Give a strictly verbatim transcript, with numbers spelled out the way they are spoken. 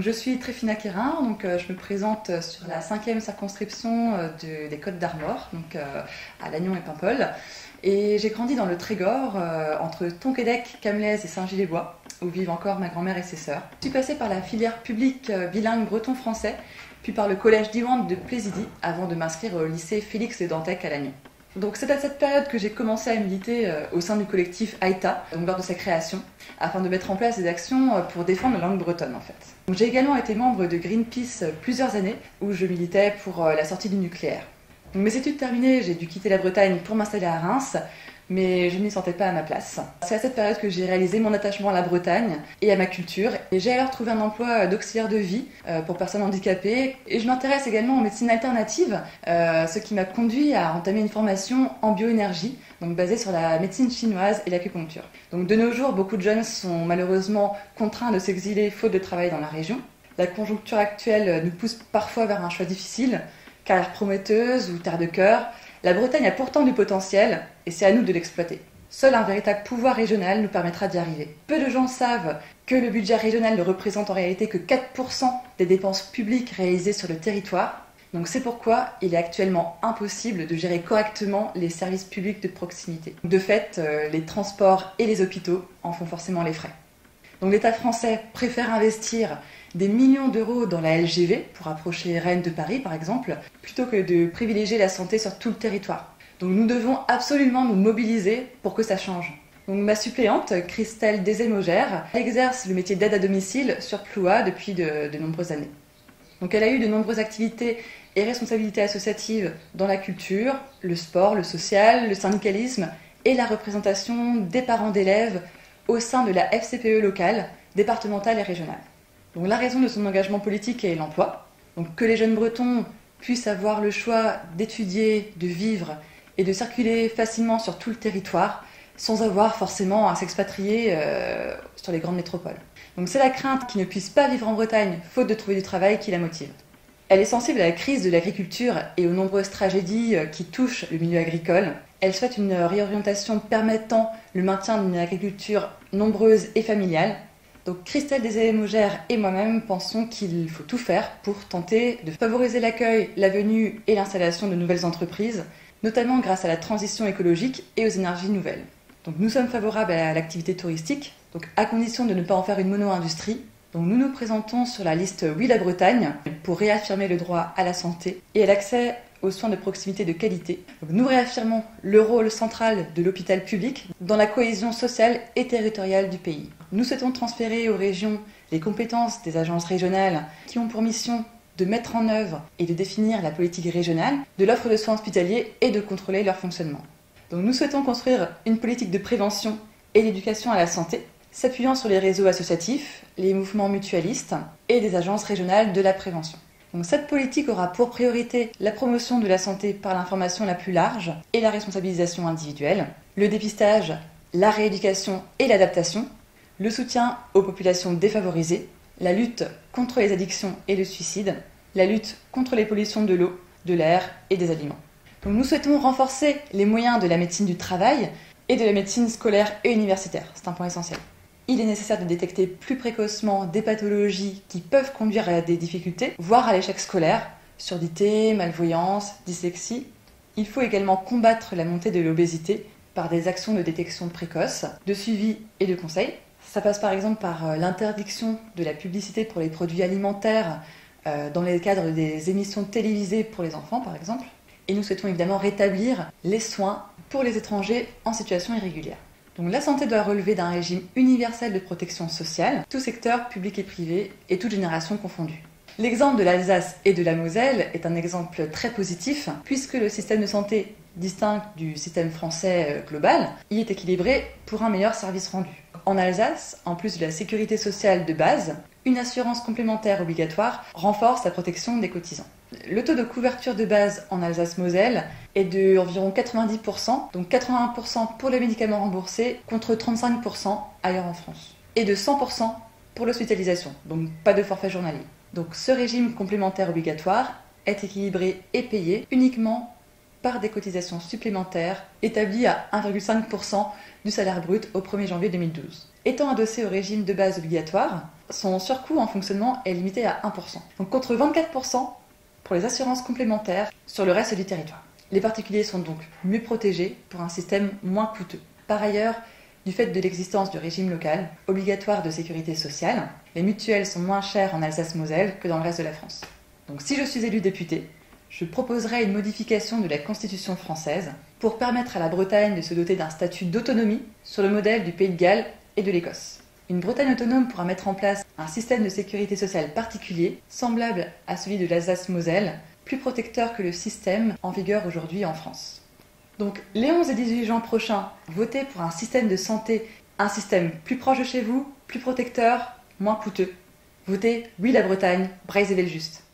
je suis Tréfina Quérin, donc euh, je me présente sur la cinquième circonscription euh, de, des Côtes d'Armor, donc euh, à Lannion et Paimpol. Et j'ai grandi dans le Trégor, euh, entre Tonquédec, Camelaise et Saint-Gilles-les-Bois, où vivent encore ma grand-mère et ses sœurs. Je suis passée par la filière publique euh, bilingue breton-français, puis par le collège d'Iwande de Plaizidy, avant de m'inscrire au lycée Félix de Dantec à Lannion. Donc c'est à cette période que j'ai commencé à militer euh, au sein du collectif Aïta, donc lors de sa création, afin de mettre en place des actions euh, pour défendre la langue bretonne en fait. J'ai également été membre de Greenpeace euh, plusieurs années, où je militais pour euh, la sortie du nucléaire. Donc, mes études terminées, j'ai dû quitter la Bretagne pour m'installer à Reims, mais je ne m'y sentais pas à ma place. C'est à cette période que j'ai réalisé mon attachement à la Bretagne et à ma culture. Et j'ai alors trouvé un emploi d'auxiliaire de vie euh, pour personnes handicapées. Et je m'intéresse également aux médecines alternatives, euh, ce qui m'a conduit à entamer une formation en bioénergie, donc basée sur la médecine chinoise et l'acupuncture. Donc de nos jours, beaucoup de jeunes sont malheureusement contraints de s'exiler faute de travail dans la région. La conjoncture actuelle nous pousse parfois vers un choix difficile, carrière prometteuse ou terre de cœur. La Bretagne a pourtant du potentiel et c'est à nous de l'exploiter. Seul un véritable pouvoir régional nous permettra d'y arriver. Peu de gens savent que le budget régional ne représente en réalité que quatre pour cent des dépenses publiques réalisées sur le territoire. Donc c'est pourquoi il est actuellement impossible de gérer correctement les services publics de proximité. De fait, les transports et les hôpitaux en font forcément les frais. Donc l'État français préfère investir des millions d'euros dans la L G V pour approcher Rennes de Paris par exemple, plutôt que de privilégier la santé sur tout le territoire. Donc nous devons absolument nous mobiliser pour que ça change. Donc ma suppléante, Christelle Desemogère, exerce le métier d'aide à domicile sur Ploua depuis de, de nombreuses années. Donc elle a eu de nombreuses activités et responsabilités associatives dans la culture, le sport, le social, le syndicalisme et la représentation des parents d'élèves au sein de la F C P E locale, départementale et régionale. Donc la raison de son engagement politique est l'emploi. Donc que les jeunes bretons puissent avoir le choix d'étudier, de vivre et de circuler facilement sur tout le territoire sans avoir forcément à s'expatrier euh, sur les grandes métropoles. Donc c'est la crainte qu'ils ne puissent pas vivre en Bretagne faute de trouver du travail qui la motive. Elle est sensible à la crise de l'agriculture et aux nombreuses tragédies qui touchent le milieu agricole. Elle souhaite une réorientation permettant le maintien d'une agriculture nombreuse et familiale. Donc Christelle Desemogère et moi-même pensons qu'il faut tout faire pour tenter de favoriser l'accueil, la venue et l'installation de nouvelles entreprises, notamment grâce à la transition écologique et aux énergies nouvelles. Donc nous sommes favorables à l'activité touristique, donc à condition de ne pas en faire une mono-industrie. Donc nous nous présentons sur la liste Oui la Bretagne pour réaffirmer le droit à la santé et à l'accès aux soins de proximité de qualité. Donc nous réaffirmons le rôle central de l'hôpital public dans la cohésion sociale et territoriale du pays. Nous souhaitons transférer aux régions les compétences des agences régionales qui ont pour mission de mettre en œuvre et de définir la politique régionale de l'offre de soins hospitaliers et de contrôler leur fonctionnement. Donc nous souhaitons construire une politique de prévention et d'éducation à la santé, s'appuyant sur les réseaux associatifs, les mouvements mutualistes et des agences régionales de la prévention. Donc cette politique aura pour priorité la promotion de la santé par l'information la plus large et la responsabilisation individuelle, le dépistage, la rééducation et l'adaptation, le soutien aux populations défavorisées, la lutte contre les addictions et le suicide, la lutte contre les pollutions de l'eau, de l'air et des aliments. Donc nous souhaitons renforcer les moyens de la médecine du travail et de la médecine scolaire et universitaire. C'est un point essentiel. Il est nécessaire de détecter plus précocement des pathologies qui peuvent conduire à des difficultés, voire à l'échec scolaire, surdité, malvoyance, dyslexie. Il faut également combattre la montée de l'obésité par des actions de détection précoce, de suivi et de conseil. Ça passe par exemple par l'interdiction de la publicité pour les produits alimentaires euh, dans le cadre des émissions télévisées pour les enfants par exemple. Et nous souhaitons évidemment rétablir les soins pour les étrangers en situation irrégulière. Donc la santé doit relever d'un régime universel de protection sociale, tout secteur public et privé et toute génération confondue. L'exemple de l'Alsace et de la Moselle est un exemple très positif puisque le système de santé distinct du système français global y est équilibré pour un meilleur service rendu. En Alsace, en plus de la sécurité sociale de base, une assurance complémentaire obligatoire renforce la protection des cotisants. Le taux de couverture de base en Alsace-Moselle est de environ quatre-vingt-dix pour cent, donc quatre-vingts pour cent pour les médicaments remboursés contre trente-cinq pour cent ailleurs en France, et de cent pour cent pour l'hospitalisation, donc pas de forfait journalier. Donc ce régime complémentaire obligatoire est équilibré et payé uniquement par des cotisations supplémentaires établies à un virgule cinq pour cent du salaire brut au premier janvier deux mille douze. Étant adossé au régime de base obligatoire, son surcoût en fonctionnement est limité à un pour cent, donc contre vingt-quatre pour cent pour les assurances complémentaires sur le reste du territoire. Les particuliers sont donc mieux protégés pour un système moins coûteux. Par ailleurs, du fait de l'existence du régime local, obligatoire de sécurité sociale, les mutuelles sont moins chères en Alsace-Moselle que dans le reste de la France. Donc si je suis élu député, je proposerai une modification de la Constitution française pour permettre à la Bretagne de se doter d'un statut d'autonomie sur le modèle du Pays de Galles et de l'Écosse. Une Bretagne autonome pourra mettre en place un système de sécurité sociale particulier, semblable à celui de l'Alsace-Moselle, plus protecteur que le système en vigueur aujourd'hui en France. Donc les onze et dix-huit juin prochains, votez pour un système de santé, un système plus proche de chez vous, plus protecteur, moins coûteux. Votez Oui la Bretagne, Braise et Villejuste.